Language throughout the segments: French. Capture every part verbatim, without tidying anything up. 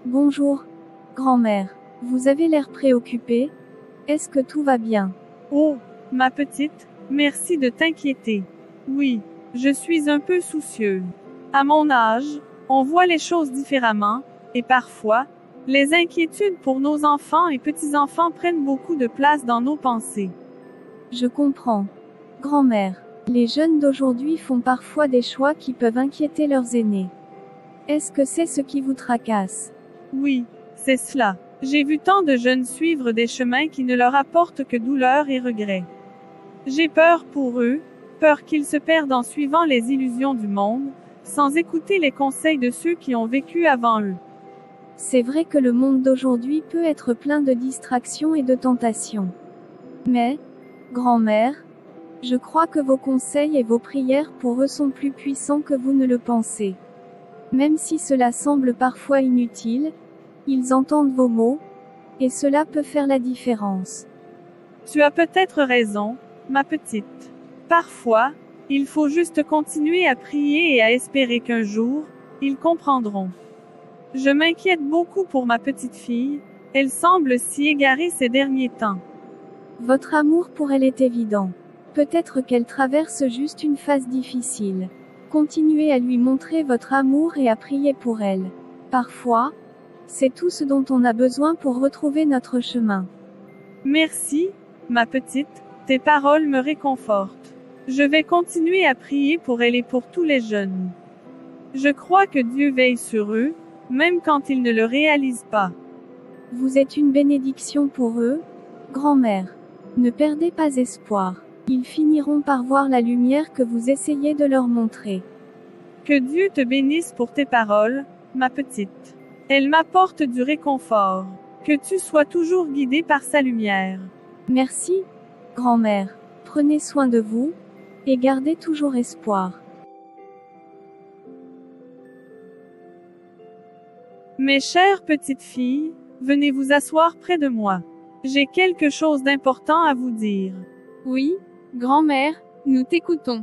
Bonjour, grand-mère. Vous avez l'air préoccupée. Est-ce que tout va bien? Oh, ma petite, merci de t'inquiéter. Oui, je suis un peu soucieuse. À mon âge, on voit les choses différemment, et parfois, les inquiétudes pour nos enfants et petits-enfants prennent beaucoup de place dans nos pensées. Je comprends. Grand-mère, les jeunes d'aujourd'hui font parfois des choix qui peuvent inquiéter leurs aînés. Est-ce que c'est ce qui vous tracasse? Oui, c'est cela. J'ai vu tant de jeunes suivre des chemins qui ne leur apportent que douleur et regret. J'ai peur pour eux, peur qu'ils se perdent en suivant les illusions du monde, sans écouter les conseils de ceux qui ont vécu avant eux. C'est vrai que le monde d'aujourd'hui peut être plein de distractions et de tentations. Mais, grand-mère, je crois que vos conseils et vos prières pour eux sont plus puissants que vous ne le pensez. Même si cela semble parfois inutile, ils entendent vos mots, et cela peut faire la différence. Tu as peut-être raison, ma petite. Parfois, il faut juste continuer à prier et à espérer qu'un jour, ils comprendront. Je m'inquiète beaucoup pour ma petite fille, elle semble si égarée ces derniers temps. Votre amour pour elle est évident. Peut-être qu'elle traverse juste une phase difficile. Continuez à lui montrer votre amour et à prier pour elle. Parfois, c'est tout ce dont on a besoin pour retrouver notre chemin. Merci, ma petite, tes paroles me réconfortent. Je vais continuer à prier pour elle et pour tous les jeunes. Je crois que Dieu veille sur eux, même quand ils ne le réalisent pas. Vous êtes une bénédiction pour eux, grand-mère. Ne perdez pas espoir. Ils finiront par voir la lumière que vous essayez de leur montrer. Que Dieu te bénisse pour tes paroles, ma petite. Elles m'apportent du réconfort. Que tu sois toujours guidée par sa lumière. Merci, grand-mère. Prenez soin de vous, et gardez toujours espoir. Mes chères petites filles, venez vous asseoir près de moi. J'ai quelque chose d'important à vous dire. Oui, grand-mère, nous t'écoutons.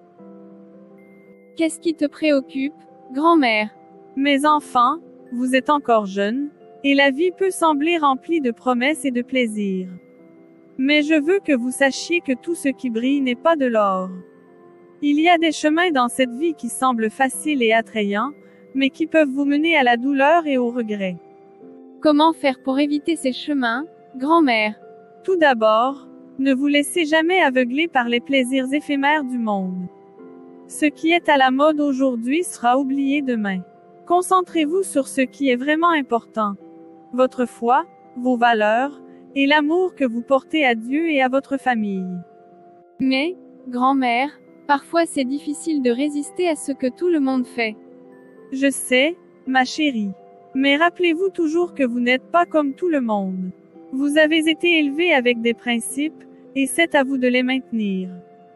Qu'est-ce qui te préoccupe, grand-mère? Mes enfants, vous êtes encore jeunes, et la vie peut sembler remplie de promesses et de plaisirs. Mais je veux que vous sachiez que tout ce qui brille n'est pas de l'or. Il y a des chemins dans cette vie qui semblent faciles et attrayants, mais qui peuvent vous mener à la douleur et au regret. Comment faire pour éviter ces chemins, grand-mère? Tout d'abord, ne vous laissez jamais aveugler par les plaisirs éphémères du monde. Ce qui est à la mode aujourd'hui sera oublié demain. Concentrez-vous sur ce qui est vraiment important. Votre foi, vos valeurs, et l'amour que vous portez à Dieu et à votre famille. Mais, grand-mère, parfois c'est difficile de résister à ce que tout le monde fait. Je sais, ma chérie. Mais rappelez-vous toujours que vous n'êtes pas comme tout le monde. Vous avez été élevé avec des principes, et c'est à vous de les maintenir.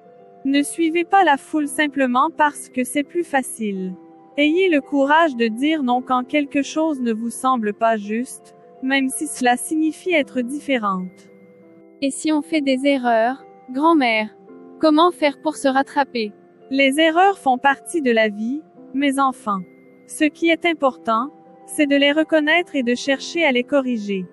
Ne suivez pas la foule simplement parce que c'est plus facile. Ayez le courage de dire non quand quelque chose ne vous semble pas juste, même si cela signifie être différente. Et si on fait des erreurs, grand-mère, comment faire pour se rattraper? Les erreurs font partie de la vie, mes enfants. Ce qui est important, c'est de les reconnaître et de chercher à les corriger.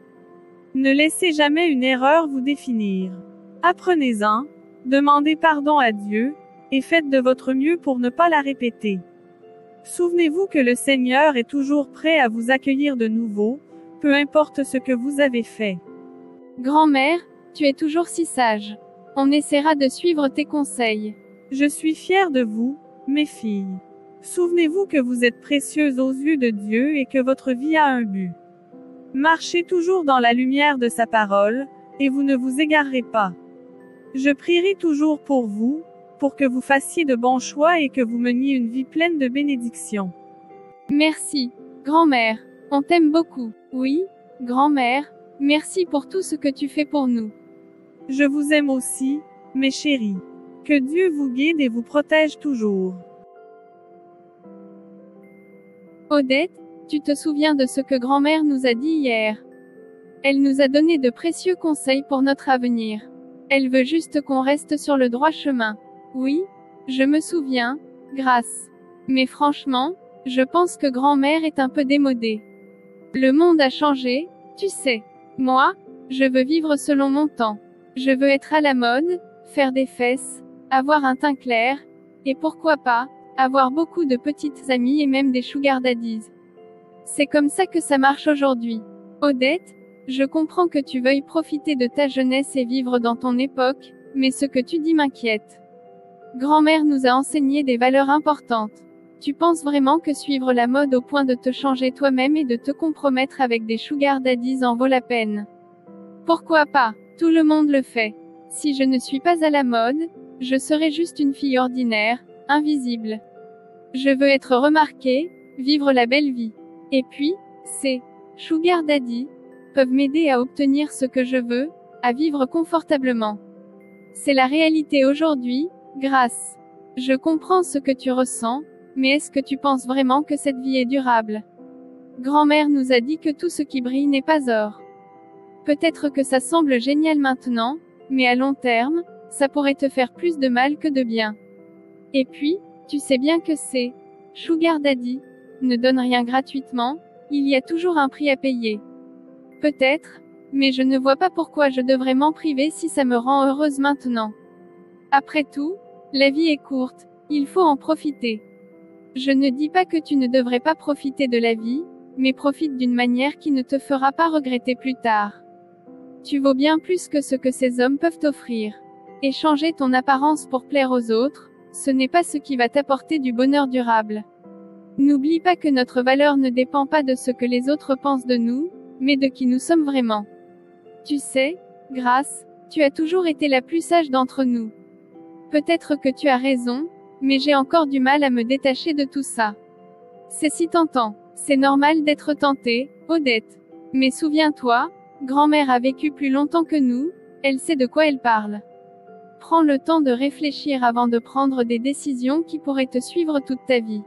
Ne laissez jamais une erreur vous définir. Apprenez-en, demandez pardon à Dieu, et faites de votre mieux pour ne pas la répéter. Souvenez-vous que le Seigneur est toujours prêt à vous accueillir de nouveau, peu importe ce que vous avez fait. Grand-mère, tu es toujours si sage. On essaiera de suivre tes conseils. Je suis fière de vous, mes filles. Souvenez-vous que vous êtes précieuses aux yeux de Dieu et que votre vie a un but. Marchez toujours dans la lumière de sa parole, et vous ne vous égarerez pas. Je prierai toujours pour vous, pour que vous fassiez de bons choix et que vous meniez une vie pleine de bénédictions. Merci, grand-mère. On t'aime beaucoup. Oui, grand-mère, merci pour tout ce que tu fais pour nous. Je vous aime aussi, mes chéris. Que Dieu vous guide et vous protège toujours. Odette, tu te souviens de ce que grand-mère nous a dit hier? Elle nous a donné de précieux conseils pour notre avenir. Elle veut juste qu'on reste sur le droit chemin. Oui, je me souviens, grâce. Mais franchement, je pense que grand-mère est un peu démodée. Le monde a changé, tu sais. Moi, je veux vivre selon mon temps. Je veux être à la mode, faire des fesses, avoir un teint clair, et pourquoi pas, avoir beaucoup de petites amies et même des sugar daddies. C'est comme ça que ça marche aujourd'hui. Odette, je comprends que tu veuilles profiter de ta jeunesse et vivre dans ton époque, mais ce que tu dis m'inquiète. Grand-mère nous a enseigné des valeurs importantes. Tu penses vraiment que suivre la mode au point de te changer toi-même et de te compromettre avec des sugar daddies en vaut la peine? Pourquoi pas? Tout le monde le fait. Si je ne suis pas à la mode, je serai juste une fille ordinaire, invisible. Je veux être remarquée, vivre la belle vie. Et puis, ces sugar daddy peuvent m'aider à obtenir ce que je veux, à vivre confortablement. C'est la réalité aujourd'hui, Grâce. Je comprends ce que tu ressens, mais est-ce que tu penses vraiment que cette vie est durable? Grand-mère nous a dit que tout ce qui brille n'est pas or. Peut-être que ça semble génial maintenant, mais à long terme, ça pourrait te faire plus de mal que de bien. Et puis, tu sais bien que c'est sugar daddy ne donne rien gratuitement, il y a toujours un prix à payer. Peut-être, mais je ne vois pas pourquoi je devrais m'en priver si ça me rend heureuse maintenant. Après tout, la vie est courte, il faut en profiter. Je ne dis pas que tu ne devrais pas profiter de la vie, mais profite d'une manière qui ne te fera pas regretter plus tard. Tu vaux bien plus que ce que ces hommes peuvent t'offrir. Et changer ton apparence pour plaire aux autres, ce n'est pas ce qui va t'apporter du bonheur durable. N'oublie pas que notre valeur ne dépend pas de ce que les autres pensent de nous, mais de qui nous sommes vraiment. Tu sais, Grâce, tu as toujours été la plus sage d'entre nous. Peut-être que tu as raison, mais j'ai encore du mal à me détacher de tout ça. C'est si tentant. C'est normal d'être tenté, Odette. Mais souviens-toi, grand-mère a vécu plus longtemps que nous, elle sait de quoi elle parle. Prends le temps de réfléchir avant de prendre des décisions qui pourraient te suivre toute ta vie.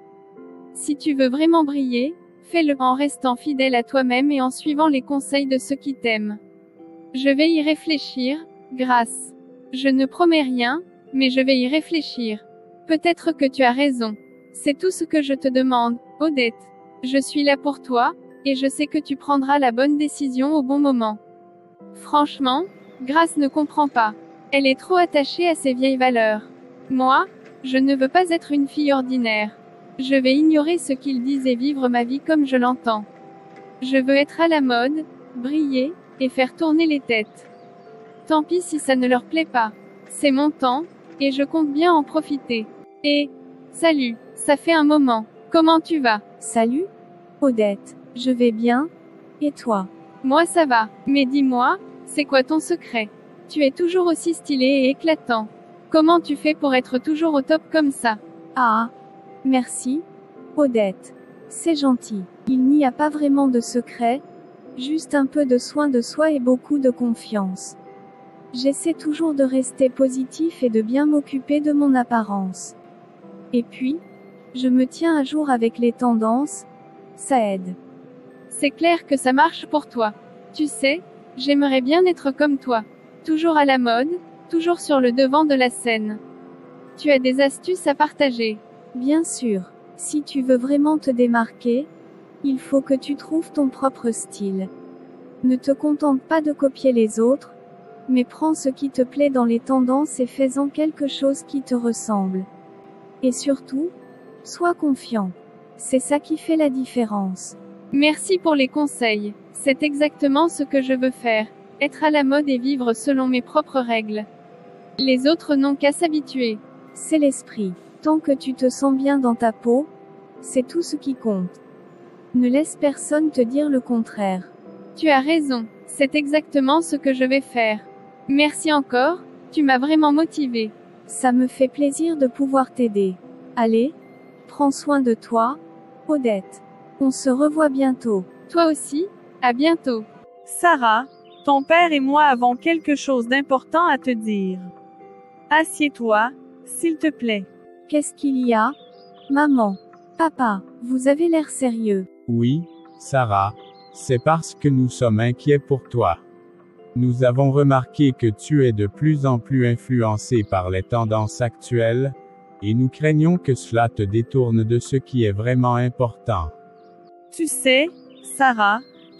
Si tu veux vraiment briller, fais-le en restant fidèle à toi-même et en suivant les conseils de ceux qui t'aiment. Je vais y réfléchir, Grâce. Je ne promets rien, mais je vais y réfléchir. Peut-être que tu as raison. C'est tout ce que je te demande, Odette. Je suis là pour toi, et je sais que tu prendras la bonne décision au bon moment. Franchement, Grâce ne comprend pas. Elle est trop attachée à ses vieilles valeurs. Moi, je ne veux pas être une fille ordinaire. Je vais ignorer ce qu'ils disent et vivre ma vie comme je l'entends. Je veux être à la mode, briller, et faire tourner les têtes. Tant pis si ça ne leur plaît pas. C'est mon temps, et je compte bien en profiter. Et, salut, ça fait un moment. Comment tu vas? Salut, Odette. Je vais bien. Et toi? Moi ça va. Mais dis-moi, c'est quoi ton secret? Tu es toujours aussi stylé et éclatant. Comment tu fais pour être toujours au top comme ça? Ah, merci, Odette. C'est gentil. Il n'y a pas vraiment de secret, juste un peu de soin de soi et beaucoup de confiance. J'essaie toujours de rester positif et de bien m'occuper de mon apparence. Et puis, je me tiens à jour avec les tendances, ça aide. C'est clair que ça marche pour toi. Tu sais, j'aimerais bien être comme toi. Toujours à la mode, toujours sur le devant de la scène. Tu as des astuces à partager? Bien sûr. Si tu veux vraiment te démarquer, il faut que tu trouves ton propre style. Ne te contente pas de copier les autres, mais prends ce qui te plaît dans les tendances et fais-en quelque chose qui te ressemble. Et surtout, sois confiant. C'est ça qui fait la différence. Merci pour les conseils. C'est exactement ce que je veux faire. Être à la mode et vivre selon mes propres règles. Les autres n'ont qu'à s'habituer. C'est l'esprit. Tant que tu te sens bien dans ta peau, c'est tout ce qui compte. Ne laisse personne te dire le contraire. Tu as raison. C'est exactement ce que je vais faire. Merci encore, tu m'as vraiment motivé. Ça me fait plaisir de pouvoir t'aider. Allez, prends soin de toi, Odette. On se revoit bientôt. Toi aussi, à bientôt. Sarah, ton père et moi avons quelque chose d'important à te dire. Assieds-toi, s'il te plaît. Qu'est-ce qu'il y a? Maman. Papa, vous avez l'air sérieux. Oui, Sarah, c'est parce que nous sommes inquiets pour toi. Nous avons remarqué que tu es de plus en plus influencé par les tendances actuelles, et nous craignons que cela te détourne de ce qui est vraiment important. Tu sais, Sarah,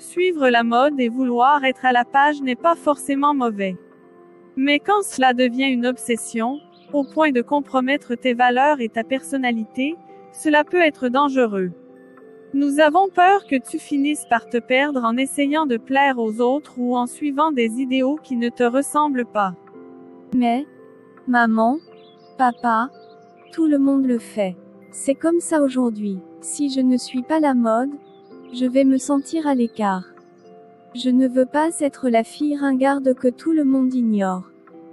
Suivre la mode et vouloir être à la page n'est pas forcément mauvais. Mais quand cela devient une obsession, au point de compromettre tes valeurs et ta personnalité, cela peut être dangereux. Nous avons peur que tu finisses par te perdre en essayant de plaire aux autres ou en suivant des idéaux qui ne te ressemblent pas. Mais, maman, papa, tout le monde le fait. C'est comme ça aujourd'hui. Si je ne suis pas la mode, je vais me sentir à l'écart. Je ne veux pas être la fille ringarde que tout le monde ignore.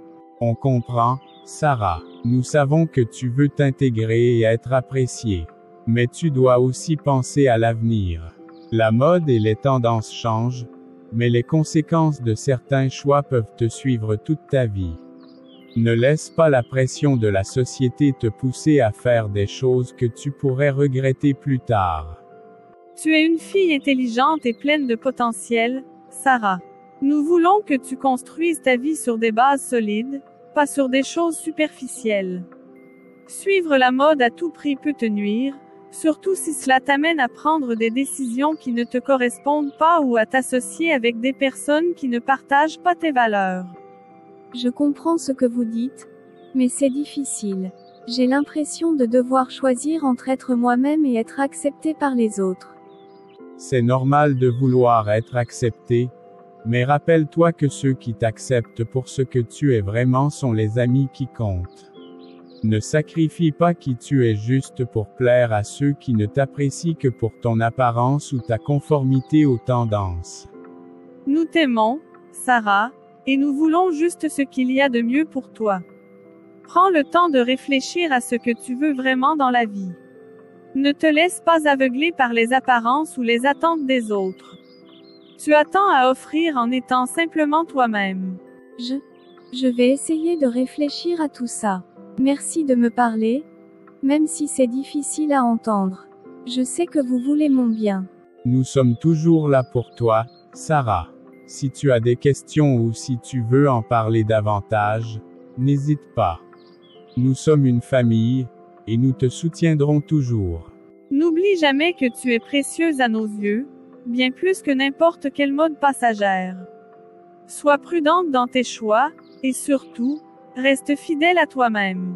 On comprend, Sarah. Nous savons que tu veux t'intégrer et être appréciée. Mais tu dois aussi penser à l'avenir. La mode et les tendances changent, mais les conséquences de certains choix peuvent te suivre toute ta vie. Ne laisse pas la pression de la société te pousser à faire des choses que tu pourrais regretter plus tard. Tu es une fille intelligente et pleine de potentiel, Sarah. Nous voulons que tu construises ta vie sur des bases solides, pas sur des choses superficielles. Suivre la mode à tout prix peut te nuire, surtout si cela t'amène à prendre des décisions qui ne te correspondent pas ou à t'associer avec des personnes qui ne partagent pas tes valeurs. Je comprends ce que vous dites, mais c'est difficile. J'ai l'impression de devoir choisir entre être moi-même et être accepté par les autres. C'est normal de vouloir être accepté, mais rappelle-toi que ceux qui t'acceptent pour ce que tu es vraiment sont les amis qui comptent. Ne sacrifie pas qui tu es juste pour plaire à ceux qui ne t'apprécient que pour ton apparence ou ta conformité aux tendances. Nous t'aimons, Sarah, et nous voulons juste ce qu'il y a de mieux pour toi. Prends le temps de réfléchir à ce que tu veux vraiment dans la vie. Ne te laisse pas aveugler par les apparences ou les attentes des autres. Tu as tant à offrir en étant simplement toi-même. Je, je vais essayer de réfléchir à tout ça. Merci de me parler, même si c'est difficile à entendre. Je sais que vous voulez mon bien. Nous sommes toujours là pour toi, Sarah. Si tu as des questions ou si tu veux en parler davantage, n'hésite pas. Nous sommes une famille, et nous te soutiendrons toujours. N'oublie jamais que tu es précieuse à nos yeux, bien plus que n'importe quelle mode passagère. Sois prudente dans tes choix, et surtout, reste fidèle à toi-même.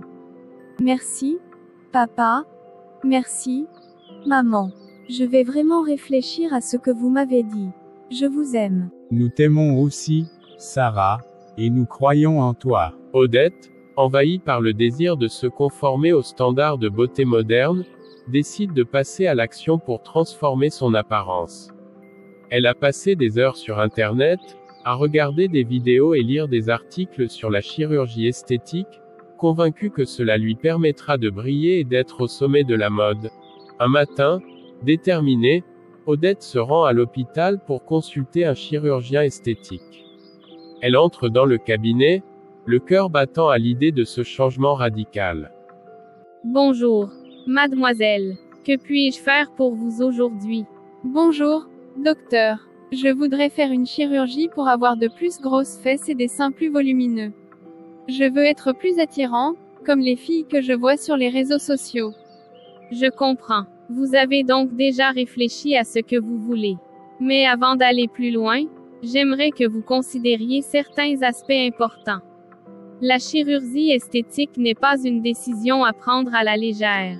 Merci, papa. Merci, maman. Je vais vraiment réfléchir à ce que vous m'avez dit. Je vous aime. Nous t'aimons aussi, Sarah, et nous croyons en toi. Odette, envahie par le désir de se conformer aux standards de beauté moderne, décide de passer à l'action pour transformer son apparence. Elle a passé des heures sur Internet, à regarder des vidéos et lire des articles sur la chirurgie esthétique, convaincue que cela lui permettra de briller et d'être au sommet de la mode. Un matin, déterminée, Odette se rend à l'hôpital pour consulter un chirurgien esthétique. Elle entre dans le cabinet, le cœur battant à l'idée de ce changement radical. Bonjour, mademoiselle. Que puis-je faire pour vous aujourd'hui? Bonjour, docteur. Je voudrais faire une chirurgie pour avoir de plus grosses fesses et des seins plus volumineux. Je veux être plus attirant, comme les filles que je vois sur les réseaux sociaux. Je comprends. Vous avez donc déjà réfléchi à ce que vous voulez. Mais avant d'aller plus loin, j'aimerais que vous considériez certains aspects importants. La chirurgie esthétique n'est pas une décision à prendre à la légère.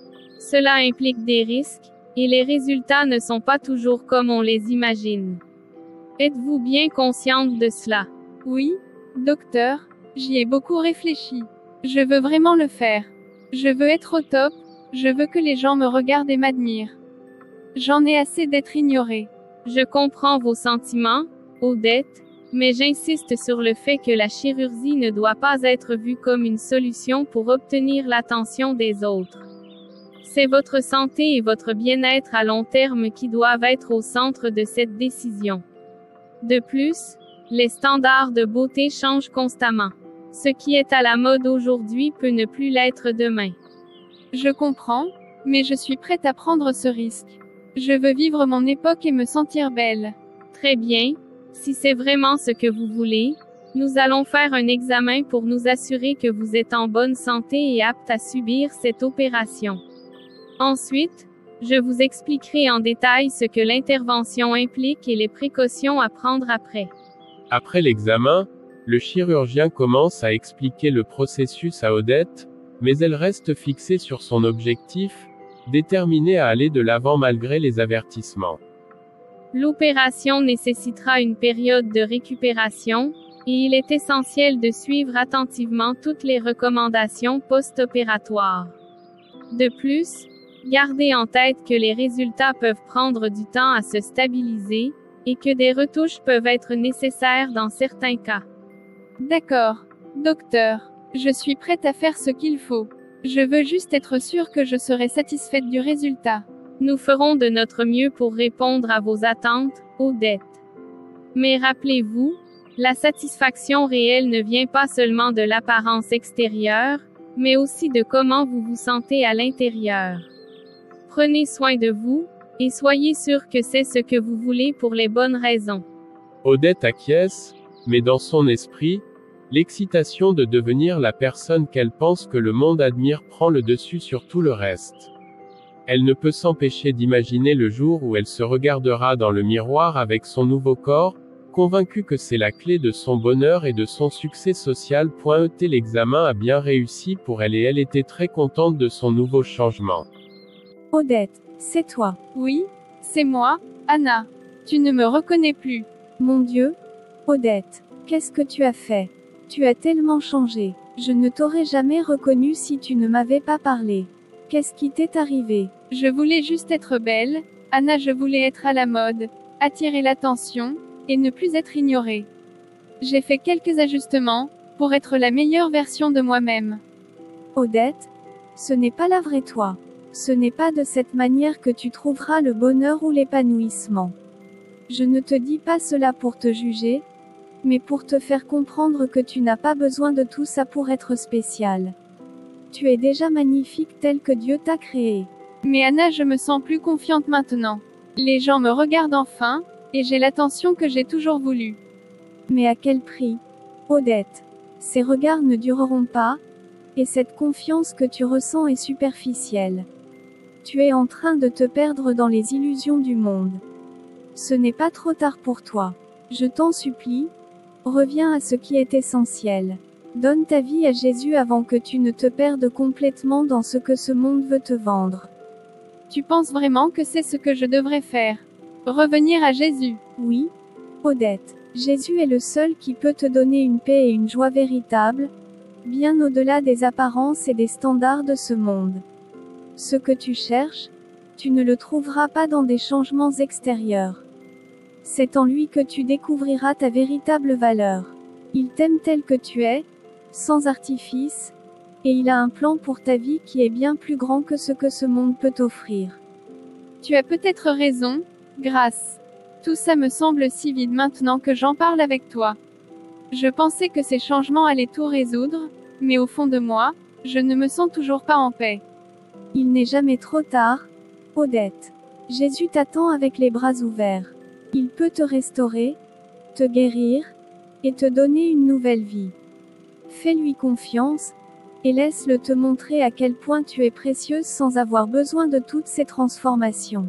Cela implique des risques, et les résultats ne sont pas toujours comme on les imagine. Êtes-vous bien consciente de cela? Oui, docteur, j'y ai beaucoup réfléchi. Je veux vraiment le faire. Je veux être au top, je veux que les gens me regardent et m'admirent. J'en ai assez d'être ignorée. Je comprends vos sentiments, Odette, mais j'insiste sur le fait que la chirurgie ne doit pas être vue comme une solution pour obtenir l'attention des autres. C'est votre santé et votre bien-être à long terme qui doivent être au centre de cette décision. De plus, les standards de beauté changent constamment. Ce qui est à la mode aujourd'hui peut ne plus l'être demain. Je comprends, mais je suis prête à prendre ce risque. Je veux vivre mon époque et me sentir belle. Très bien. Si c'est vraiment ce que vous voulez, nous allons faire un examen pour nous assurer que vous êtes en bonne santé et apte à subir cette opération. Ensuite, Je vous expliquerai en détail ce que l'intervention implique et les précautions à prendre après. Après l'examen, le chirurgien commence à expliquer le processus à Odette, mais elle reste fixée sur son objectif, déterminée à aller de l'avant malgré les avertissements. L'opération nécessitera une période de récupération, et il est essentiel de suivre attentivement toutes les recommandations post-opératoires. De plus, gardez en tête que les résultats peuvent prendre du temps à se stabiliser, et que des retouches peuvent être nécessaires dans certains cas. D'accord, docteur. Je suis prête à faire ce qu'il faut. Je veux juste être sûre que je serai satisfaite du résultat. Nous ferons de notre mieux pour répondre à vos attentes, Odette. Mais rappelez-vous, la satisfaction réelle ne vient pas seulement de l'apparence extérieure, mais aussi de comment vous vous sentez à l'intérieur. Prenez soin de vous, et soyez sûr que c'est ce que vous voulez pour les bonnes raisons. Odette acquiesce, mais dans son esprit, l'excitation de devenir la personne qu'elle pense que le monde admire prend le dessus sur tout le reste. Elle ne peut s'empêcher d'imaginer le jour où elle se regardera dans le miroir avec son nouveau corps, convaincue que c'est la clé de son bonheur et de son succès social. Et l'examen a bien réussi pour elle et elle était très contente de son nouveau changement. Odette, c'est toi. Oui, c'est moi, Anna. Tu ne me reconnais plus. Mon Dieu. Odette, qu'est-ce que tu as fait? Tu as tellement changé. Je ne t'aurais jamais reconnue si tu ne m'avais pas parlé. Qu'est-ce qui t'est arrivé? Je voulais juste être belle, Anna, je voulais être à la mode, attirer l'attention, et ne plus être ignorée. J'ai fait quelques ajustements, pour être la meilleure version de moi-même. Odette, ce n'est pas la vraie toi. Ce n'est pas de cette manière que tu trouveras le bonheur ou l'épanouissement. Je ne te dis pas cela pour te juger, mais pour te faire comprendre que tu n'as pas besoin de tout ça pour être spécial. Tu es déjà magnifique tel que Dieu t'a créé. Mais Anna, je me sens plus confiante maintenant. Les gens me regardent enfin, et j'ai l'attention que j'ai toujours voulu. Mais à quel prix? Odette. Ces regards ne dureront pas, et cette confiance que tu ressens est superficielle. Tu es en train de te perdre dans les illusions du monde. Ce n'est pas trop tard pour toi. Je t'en supplie, reviens à ce qui est essentiel. Donne ta vie à Jésus avant que tu ne te perdes complètement dans ce que ce monde veut te vendre. Tu penses vraiment que c'est ce que je devrais faire? Revenir à Jésus? Oui, Odette. Jésus est le seul qui peut te donner une paix et une joie véritable, bien au-delà des apparences et des standards de ce monde. Ce que tu cherches, tu ne le trouveras pas dans des changements extérieurs. C'est en lui que tu découvriras ta véritable valeur. Il t'aime tel que tu es, sans artifice, et il a un plan pour ta vie qui est bien plus grand que ce que ce monde peut t'offrir. Tu as peut-être raison, Grâce. Tout ça me semble si vide maintenant que j'en parle avec toi. Je pensais que ces changements allaient tout résoudre, mais au fond de moi, je ne me sens toujours pas en paix. Il n'est jamais trop tard, Odette. Jésus t'attend avec les bras ouverts. Il peut te restaurer, te guérir, et te donner une nouvelle vie. Fais-lui confiance, et laisse-le te montrer à quel point tu es précieuse sans avoir besoin de toutes ces transformations.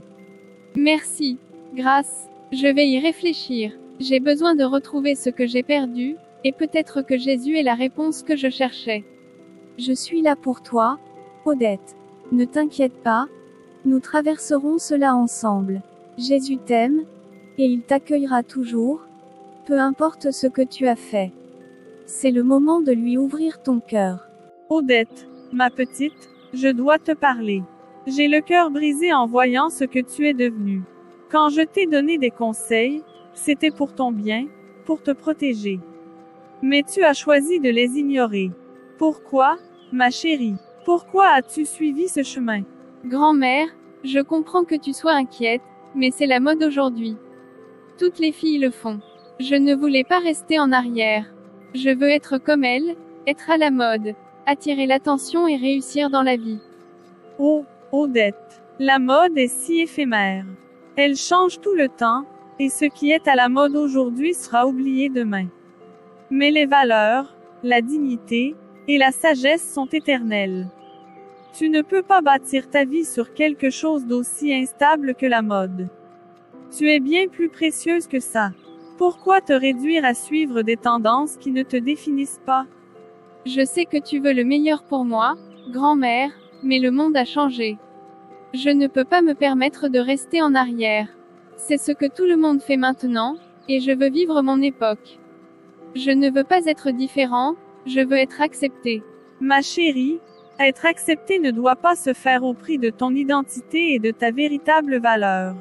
Merci, Grâce. Je vais y réfléchir. J'ai besoin de retrouver ce que j'ai perdu, et peut-être que Jésus est la réponse que je cherchais. Je suis là pour toi, Odette. Ne t'inquiète pas, nous traverserons cela ensemble. Jésus t'aime, et il t'accueillera toujours, peu importe ce que tu as fait. C'est le moment de lui ouvrir ton cœur. Odette, ma petite, je dois te parler. J'ai le cœur brisé en voyant ce que tu es devenue. Quand je t'ai donné des conseils, c'était pour ton bien, pour te protéger. Mais tu as choisi de les ignorer. Pourquoi, ma chérie? Pourquoi as-tu suivi ce chemin? Grand-mère, je comprends que tu sois inquiète, mais c'est la mode aujourd'hui. Toutes les filles le font. Je ne voulais pas rester en arrière. Je veux être comme elles, être à la mode, attirer l'attention et réussir dans la vie. Oh, Odette, la mode est si éphémère. Elle change tout le temps, et ce qui est à la mode aujourd'hui sera oublié demain. Mais les valeurs, la dignité, et la sagesse sont éternelles. Tu ne peux pas bâtir ta vie sur quelque chose d'aussi instable que la mode. Tu es bien plus précieuse que ça. Pourquoi te réduire à suivre des tendances qui ne te définissent pas? Je sais que tu veux le meilleur pour moi, grand-mère, mais le monde a changé. Je ne peux pas me permettre de rester en arrière. C'est ce que tout le monde fait maintenant, et je veux vivre mon époque. Je ne veux pas être différent, je veux être accepté. Ma chérie, être accepté ne doit pas se faire au prix de ton identité et de ta véritable valeur.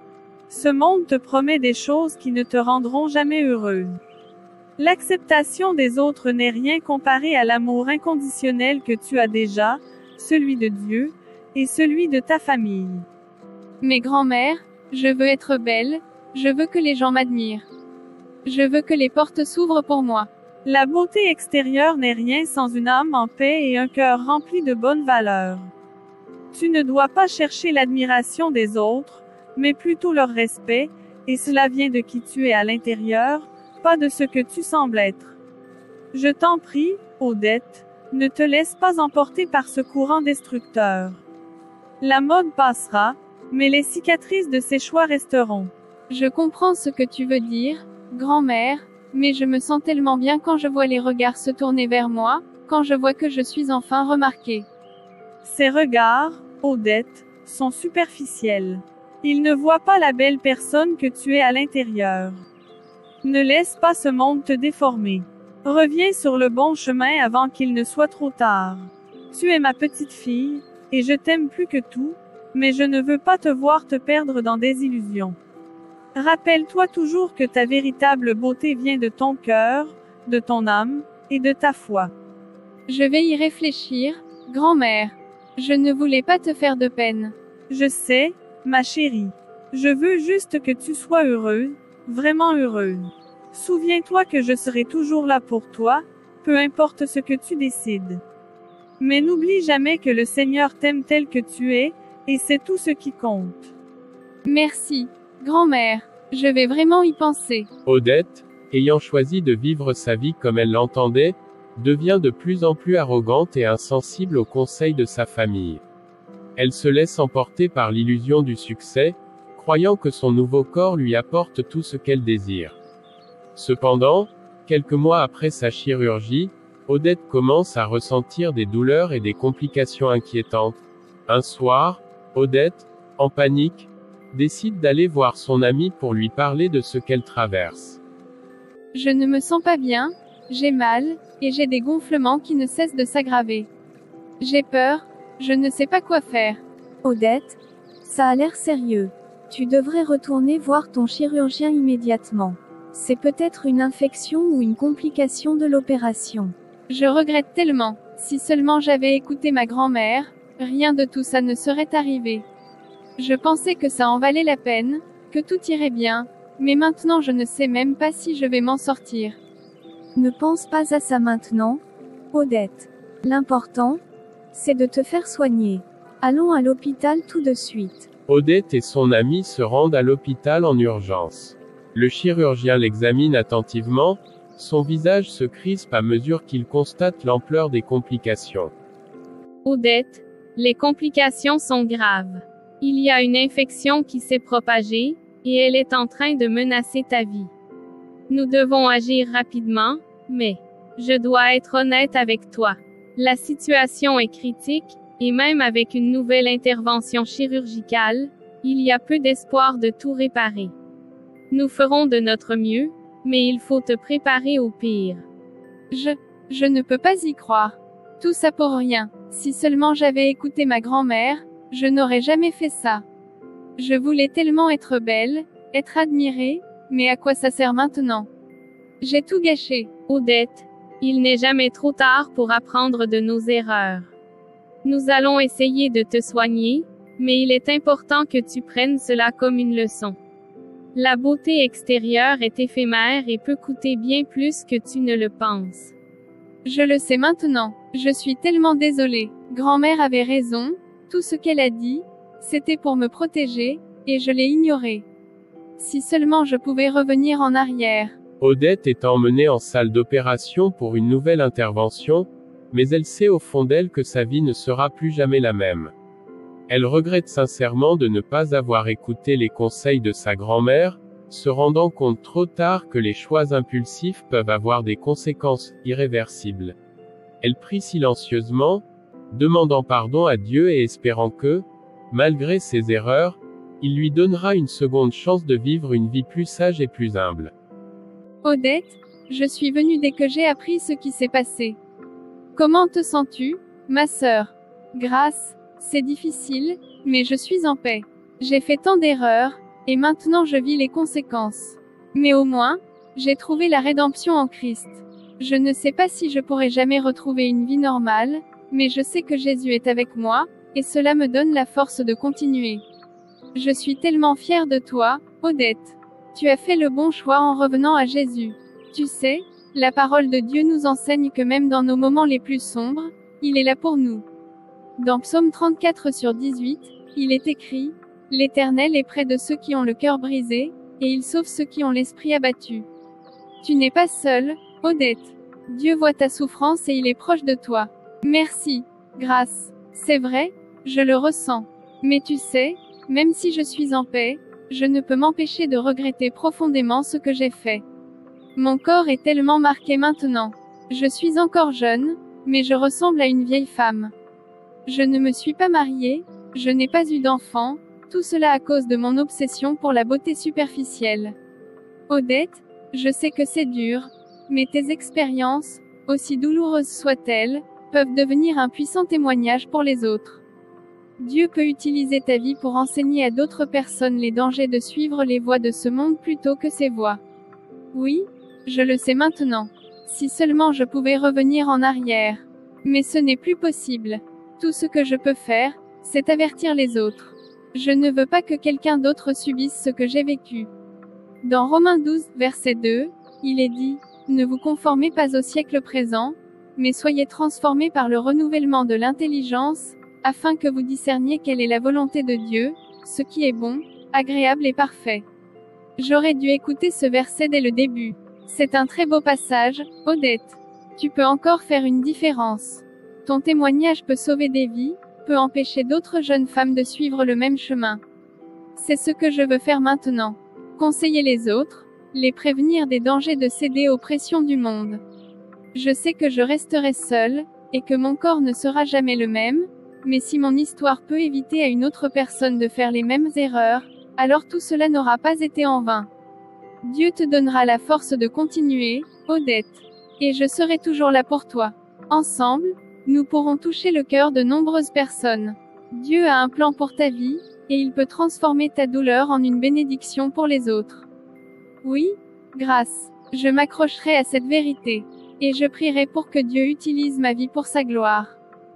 Ce monde te promet des choses qui ne te rendront jamais heureux. L'acceptation des autres n'est rien comparé à l'amour inconditionnel que tu as déjà, celui de Dieu, et celui de ta famille. Mais grand-mère, je veux être belle, je veux que les gens m'admirent. Je veux que les portes s'ouvrent pour moi. La beauté extérieure n'est rien sans une âme en paix et un cœur rempli de bonnes valeurs. Tu ne dois pas chercher l'admiration des autres, mais plutôt leur respect, et cela vient de qui tu es à l'intérieur, pas de ce que tu sembles être. Je t'en prie, Odette, ne te laisse pas emporter par ce courant destructeur. La mode passera, mais les cicatrices de ses choix resteront. Je comprends ce que tu veux dire, grand-mère, mais je me sens tellement bien quand je vois les regards se tourner vers moi, quand je vois que je suis enfin remarquée. Ces regards, Odette, sont superficiels. Ils ne voient pas la belle personne que tu es à l'intérieur. Ne laisse pas ce monde te déformer. Reviens sur le bon chemin avant qu'il ne soit trop tard. Tu es ma petite fille, et je t'aime plus que tout, mais je ne veux pas te voir te perdre dans des illusions. Rappelle-toi toujours que ta véritable beauté vient de ton cœur, de ton âme, et de ta foi. Je vais y réfléchir, grand-mère. Je ne voulais pas te faire de peine. Je sais, ma chérie. Je veux juste que tu sois heureuse, vraiment heureuse. Souviens-toi que je serai toujours là pour toi, peu importe ce que tu décides. Mais n'oublie jamais que le Seigneur t'aime tel que tu es, et c'est tout ce qui compte. Merci, grand-mère. Je vais vraiment y penser. Odette, ayant choisi de vivre sa vie comme elle l'entendait, devient de plus en plus arrogante et insensible aux conseils de sa famille. Elle se laisse emporter par l'illusion du succès, croyant que son nouveau corps lui apporte tout ce qu'elle désire. Cependant, quelques mois après sa chirurgie, Odette commence à ressentir des douleurs et des complications inquiétantes. Un soir, Odette, en panique, décide d'aller voir son amie pour lui parler de ce qu'elle traverse. Je ne me sens pas bien, j'ai mal, et j'ai des gonflements qui ne cessent de s'aggraver. J'ai peur, je ne sais pas quoi faire. Odette, ça a l'air sérieux. Tu devrais retourner voir ton chirurgien immédiatement. C'est peut-être une infection ou une complication de l'opération. Je regrette tellement. Si seulement j'avais écouté ma grand-mère, rien de tout ça ne serait arrivé. Je pensais que ça en valait la peine, que tout irait bien, mais maintenant je ne sais même pas si je vais m'en sortir. Ne pense pas à ça maintenant, Odette. L'important, c'est de te faire soigner. Allons à l'hôpital tout de suite. Odette et son amie se rendent à l'hôpital en urgence. Le chirurgien l'examine attentivement, son visage se crispe à mesure qu'il constate l'ampleur des complications. Odette, les complications sont graves. Il y a une infection qui s'est propagée, et elle est en train de menacer ta vie. Nous devons agir rapidement, mais je dois être honnête avec toi. La situation est critique, et même avec une nouvelle intervention chirurgicale, il y a peu d'espoir de tout réparer. Nous ferons de notre mieux, mais il faut te préparer au pire. Je, je ne peux pas y croire. Tout ça pour rien. Si seulement j'avais écouté ma grand-mère, je n'aurais jamais fait ça. Je voulais tellement être belle, être admirée, mais à quoi ça sert maintenant? J'ai tout gâché. Odette, il n'est jamais trop tard pour apprendre de nos erreurs. Nous allons essayer de te soigner, mais il est important que tu prennes cela comme une leçon. La beauté extérieure est éphémère et peut coûter bien plus que tu ne le penses. Je le sais maintenant. Je suis tellement désolée. Grand-mère avait raison. Tout ce qu'elle a dit, c'était pour me protéger, et je l'ai ignoré. Si seulement je pouvais revenir en arrière. Odette est emmenée en salle d'opération pour une nouvelle intervention, Mais elle sait au fond d'elle que sa vie ne sera plus jamais la même. Elle regrette sincèrement de ne pas avoir écouté les conseils de sa grand-mère, se rendant compte trop tard que les choix impulsifs peuvent avoir des conséquences irréversibles. Elle prie silencieusement, demandant pardon à Dieu et espérant que, malgré ses erreurs, il lui donnera une seconde chance de vivre une vie plus sage et plus humble. Odette, je suis venue dès que j'ai appris ce qui s'est passé. Comment te sens-tu, ma sœur? Grâce, c'est difficile, mais je suis en paix. J'ai fait tant d'erreurs, et maintenant je vis les conséquences. Mais au moins, j'ai trouvé la rédemption en Christ. Je ne sais pas si je pourrai jamais retrouver une vie normale, mais je sais que Jésus est avec moi, et cela me donne la force de continuer. Je suis tellement fière de toi, Odette. Tu as fait le bon choix en revenant à Jésus. Tu sais, la parole de Dieu nous enseigne que même dans nos moments les plus sombres, il est là pour nous. Dans Psaume trente-quatre sur dix-huit, il est écrit, « L'Éternel est près de ceux qui ont le cœur brisé, et il sauve ceux qui ont l'esprit abattu. » Tu n'es pas seule, Odette. Dieu voit ta souffrance et il est proche de toi. Merci, Grâce. C'est vrai, je le ressens. Mais tu sais, même si je suis en paix, je ne peux m'empêcher de regretter profondément ce que j'ai fait. Mon corps est tellement marqué maintenant. Je suis encore jeune, mais je ressemble à une vieille femme. Je ne me suis pas mariée, je n'ai pas eu d'enfant, tout cela à cause de mon obsession pour la beauté superficielle. Odette, je sais que c'est dur, mais tes expériences, aussi douloureuses soient-elles, peuvent devenir un puissant témoignage pour les autres. Dieu peut utiliser ta vie pour enseigner à d'autres personnes les dangers de suivre les voies de ce monde plutôt que ses voies. Oui, je le sais maintenant. Si seulement je pouvais revenir en arrière. Mais ce n'est plus possible. Tout ce que je peux faire, c'est avertir les autres. Je ne veux pas que quelqu'un d'autre subisse ce que j'ai vécu. Dans Romains douze, verset deux, il est dit, « Ne vous conformez pas au siècle présent, mais soyez transformés par le renouvellement de l'intelligence, afin que vous discerniez quelle est la volonté de Dieu, ce qui est bon, agréable et parfait. » J'aurais dû écouter ce verset dès le début. C'est un très beau passage, Odette. Tu peux encore faire une différence. Ton témoignage peut sauver des vies, peut empêcher d'autres jeunes femmes de suivre le même chemin. C'est ce que je veux faire maintenant. Conseiller les autres, les prévenir des dangers de céder aux pressions du monde. Je sais que je resterai seule, et que mon corps ne sera jamais le même, mais si mon histoire peut éviter à une autre personne de faire les mêmes erreurs, alors tout cela n'aura pas été en vain. Dieu te donnera la force de continuer, Odette. Et je serai toujours là pour toi. Ensemble, nous pourrons toucher le cœur de nombreuses personnes. Dieu a un plan pour ta vie, et il peut transformer ta douleur en une bénédiction pour les autres. Oui, Grâce. Je m'accrocherai à cette vérité. Et je prierai pour que Dieu utilise ma vie pour sa gloire.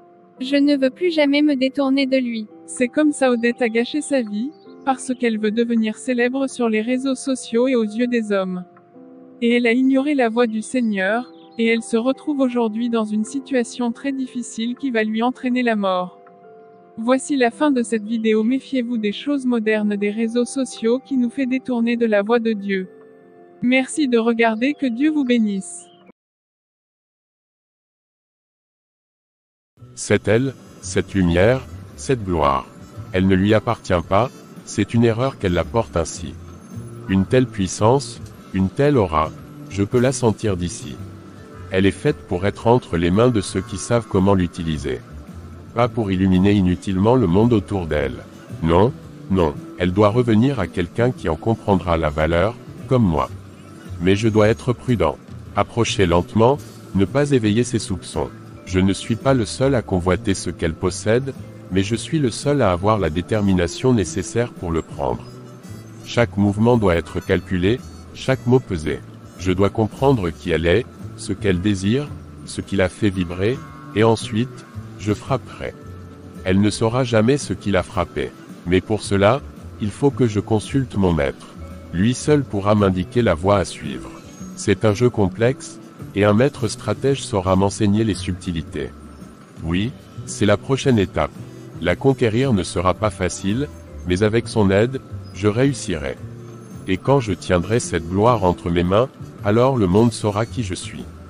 Je ne veux plus jamais me détourner de lui. C'est comme ça Odette a gâché sa vie, parce qu'elle veut devenir célèbre sur les réseaux sociaux et aux yeux des hommes. Et elle a ignoré la voix du Seigneur, et elle se retrouve aujourd'hui dans une situation très difficile qui va lui entraîner la mort. Voici la fin de cette vidéo. Méfiez-vous des choses modernes des réseaux sociaux qui nous fait détourner de la voie de Dieu. Merci de regarder, que Dieu vous bénisse. C'est elle, cette lumière, cette gloire. Elle ne lui appartient pas, c'est une erreur qu'elle la porte ainsi. Une telle puissance, une telle aura, je peux la sentir d'ici. Elle est faite pour être entre les mains de ceux qui savent comment l'utiliser. Pas pour illuminer inutilement le monde autour d'elle. Non, non, elle doit revenir à quelqu'un qui en comprendra la valeur, comme moi. Mais je dois être prudent. Approcher lentement, ne pas éveiller ses soupçons. Je ne suis pas le seul à convoiter ce qu'elle possède, mais je suis le seul à avoir la détermination nécessaire pour le prendre. Chaque mouvement doit être calculé, chaque mot pesé. Je dois comprendre qui elle est, ce qu'elle désire, ce qui la fait vibrer, et ensuite, je frapperai. Elle ne saura jamais ce qui l'a frappé. Mais pour cela, il faut que je consulte mon maître. Lui seul pourra m'indiquer la voie à suivre. C'est un jeu complexe, et un maître stratège saura m'enseigner les subtilités. Oui, c'est la prochaine étape. La conquérir ne sera pas facile, mais avec son aide, je réussirai. Et quand je tiendrai cette gloire entre mes mains, alors le monde saura qui je suis.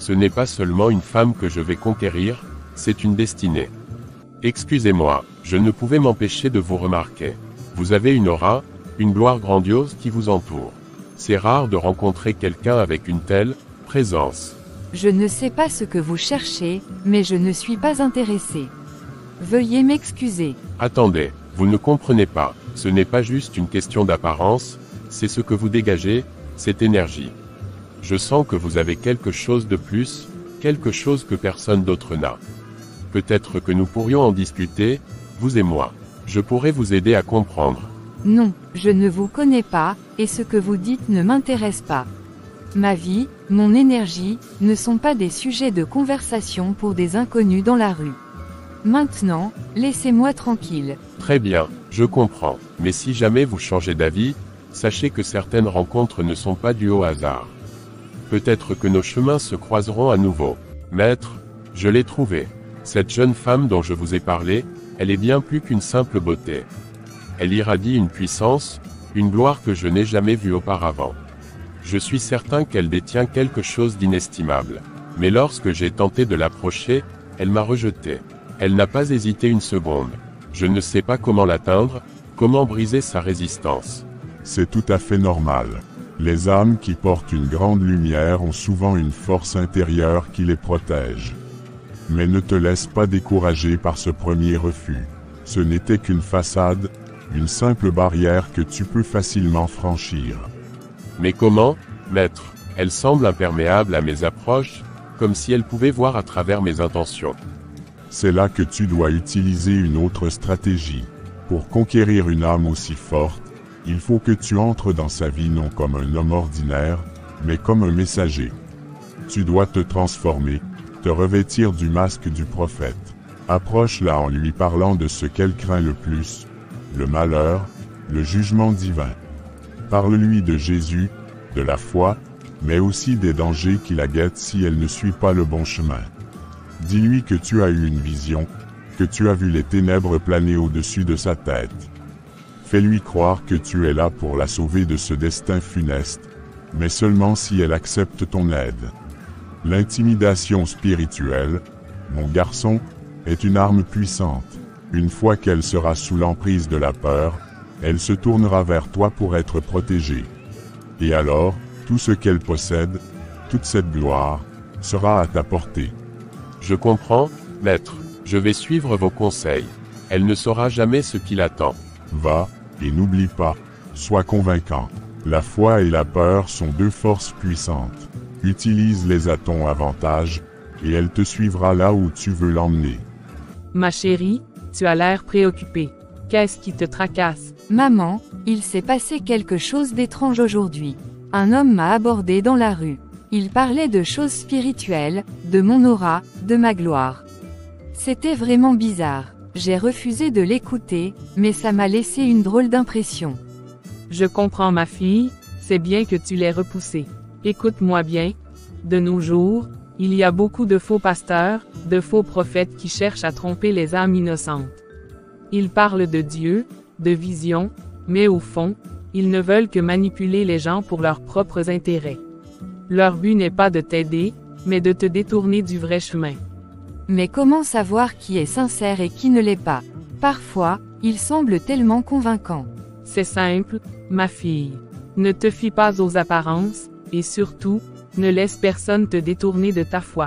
Ce n'est pas seulement une femme que je vais conquérir, c'est une destinée. Excusez-moi, je ne pouvais m'empêcher de vous remarquer. Vous avez une aura, une gloire grandiose qui vous entoure. C'est rare de rencontrer quelqu'un avec une telle présence. Je ne sais pas ce que vous cherchez, mais je ne suis pas intéressé. Veuillez m'excuser. Attendez, vous ne comprenez pas, ce n'est pas juste une question d'apparence, c'est ce que vous dégagez, cette énergie. Je sens que vous avez quelque chose de plus, quelque chose que personne d'autre n'a. Peut-être que nous pourrions en discuter, vous et moi. Je pourrais vous aider à comprendre. Non, je ne vous connais pas, et ce que vous dites ne m'intéresse pas. Ma vie, mon énergie, ne sont pas des sujets de conversation pour des inconnus dans la rue. Maintenant, laissez-moi tranquille. Très bien, je comprends. Mais si jamais vous changez d'avis, sachez que certaines rencontres ne sont pas dues au hasard. Peut-être que nos chemins se croiseront à nouveau. Maître, je l'ai trouvée. Cette jeune femme dont je vous ai parlé, elle est bien plus qu'une simple beauté. Elle irradie une puissance, une gloire que je n'ai jamais vue auparavant. Je suis certain qu'elle détient quelque chose d'inestimable. Mais lorsque j'ai tenté de l'approcher, elle m'a rejeté. Elle n'a pas hésité une seconde. Je ne sais pas comment l'atteindre, comment briser sa résistance. C'est tout à fait normal. Les âmes qui portent une grande lumière ont souvent une force intérieure qui les protège. Mais ne te laisse pas décourager par ce premier refus. Ce n'était qu'une façade, une simple barrière que tu peux facilement franchir. Mais comment, maître? Elle semble imperméable à mes approches, comme si elle pouvait voir à travers mes intentions. C'est là que tu dois utiliser une autre stratégie. Pour conquérir une âme aussi forte, il faut que tu entres dans sa vie non comme un homme ordinaire, mais comme un messager. Tu dois te transformer, te revêtir du masque du prophète. Approche-la en lui parlant de ce qu'elle craint le plus, le malheur, le jugement divin. Parle-lui de Jésus, de la foi, mais aussi des dangers qui la guettent si elle ne suit pas le bon chemin. Dis-lui que tu as eu une vision, que tu as vu les ténèbres planer au-dessus de sa tête. Fais-lui croire que tu es là pour la sauver de ce destin funeste, mais seulement si elle accepte ton aide. L'intimidation spirituelle, mon garçon, est une arme puissante. Une fois qu'elle sera sous l'emprise de la peur, elle se tournera vers toi pour être protégée. Et alors, tout ce qu'elle possède, toute cette gloire, sera à ta portée. Je comprends, maître, je vais suivre vos conseils. Elle ne saura jamais ce qui l'attend. Va, et n'oublie pas, sois convaincant. La foi et la peur sont deux forces puissantes. Utilise-les à ton avantage, et elle te suivra là où tu veux l'emmener. Ma chérie, tu as l'air préoccupée. Qu'est-ce qui te tracasse? Maman, il s'est passé quelque chose d'étrange aujourd'hui. Un homme m'a abordé dans la rue. Il parlait de choses spirituelles, de mon aura, de ma gloire. C'était vraiment bizarre. J'ai refusé de l'écouter, mais ça m'a laissé une drôle d'impression. Je comprends ma fille, c'est bien que tu l'aies repoussé. Écoute-moi bien. De nos jours, il y a beaucoup de faux pasteurs, de faux prophètes qui cherchent à tromper les âmes innocentes. Ils parlent de Dieu, de vision, mais au fond, ils ne veulent que manipuler les gens pour leurs propres intérêts. Leur but n'est pas de t'aider, mais de te détourner du vrai chemin. Mais comment savoir qui est sincère et qui ne l'est pas? Parfois, il semble tellement convaincant. C'est simple, ma fille. Ne te fie pas aux apparences, et surtout, ne laisse personne te détourner de ta foi.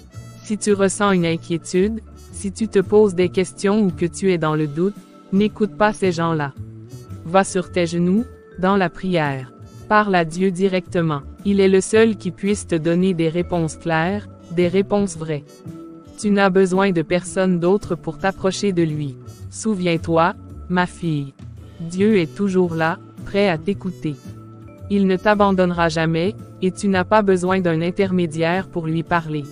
Si tu ressens une inquiétude, si tu te poses des questions ou que tu es dans le doute, n'écoute pas ces gens-là. Va sur tes genoux, dans la prière. Parle à Dieu directement. Il est le seul qui puisse te donner des réponses claires, des réponses vraies. Tu n'as besoin de personne d'autre pour t'approcher de lui. Souviens-toi, ma fille. Dieu est toujours là, prêt à t'écouter. Il ne t'abandonnera jamais, et tu n'as pas besoin d'un intermédiaire pour lui parler.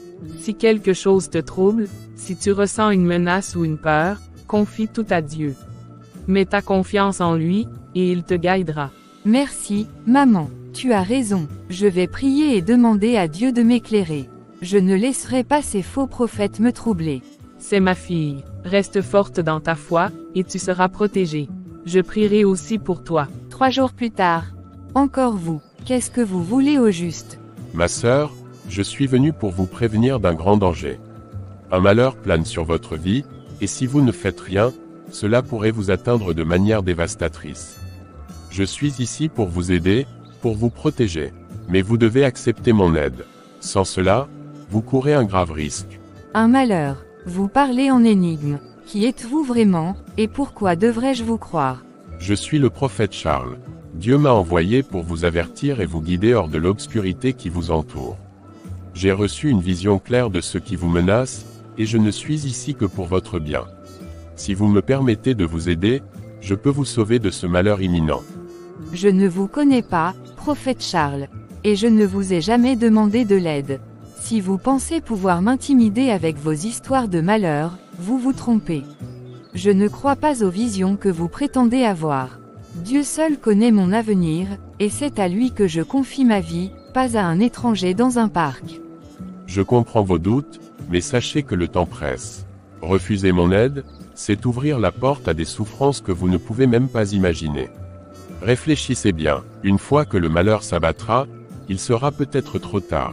Si quelque chose te trouble, si tu ressens une menace ou une peur, confie tout à Dieu. Mets ta confiance en lui, et il te guidera. Merci, maman. Tu as raison. Je vais prier et demander à Dieu de m'éclairer. Je ne laisserai pas ces faux prophètes me troubler. C'est ma fille. Reste forte dans ta foi, et tu seras protégée. Je prierai aussi pour toi. Trois jours plus tard. Encore vous. Qu'est-ce que vous voulez au juste? Ma sœur, Je suis venu pour vous prévenir d'un grand danger. Un malheur plane sur votre vie, et si vous ne faites rien, cela pourrait vous atteindre de manière dévastatrice. Je suis ici pour vous aider, pour vous protéger. Mais vous devez accepter mon aide. Sans cela, vous courez un grave risque. Un malheur. Vous parlez en énigme. Qui êtes-vous vraiment, et pourquoi devrais-je vous croire? Je suis le prophète Charles. Dieu m'a envoyé pour vous avertir et vous guider hors de l'obscurité qui vous entoure. J'ai reçu une vision claire de ce qui vous menace, et je ne suis ici que pour votre bien. Si vous me permettez de vous aider, je peux vous sauver de ce malheur imminent. Je ne vous connais pas, prophète Charles, et je ne vous ai jamais demandé de l'aide. Si vous pensez pouvoir m'intimider avec vos histoires de malheur, vous vous trompez. Je ne crois pas aux visions que vous prétendez avoir. Dieu seul connaît mon avenir, et c'est à lui que je confie ma vie, pas à un étranger dans un parc. Je comprends vos doutes, mais sachez que le temps presse. Refuser mon aide, c'est ouvrir la porte à des souffrances que vous ne pouvez même pas imaginer. Réfléchissez bien, une fois que le malheur s'abattra, il sera peut-être trop tard.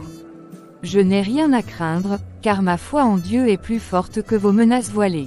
Je n'ai rien à craindre, car ma foi en Dieu est plus forte que vos menaces voilées.